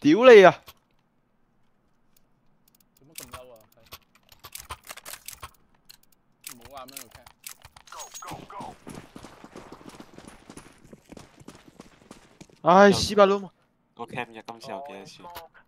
屌你啊！ 做乜咁嬲啊？唔好啱喺度聽。 唉，屎巴佬！ 個 cam 日今次有幾多錢？